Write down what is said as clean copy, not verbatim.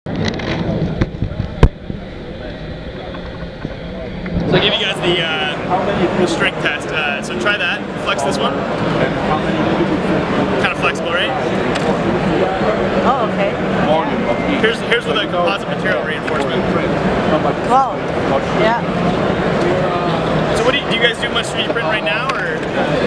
So I give you guys the strength test. So try that. Flex this one. Kind of flexible, right? Oh, okay. Here's with a composite material reinforcement. Wow. Yeah. So what do you guys do much 3D print right now, or?